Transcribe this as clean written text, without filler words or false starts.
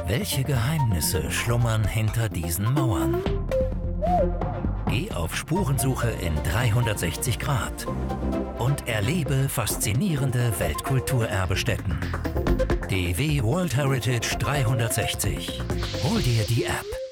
Welche Geheimnisse schlummern hinter diesen Mauern? Geh auf Spurensuche in 360 Grad und erlebe faszinierende Weltkulturerbestätten. DW World Heritage 360. Hol dir die App.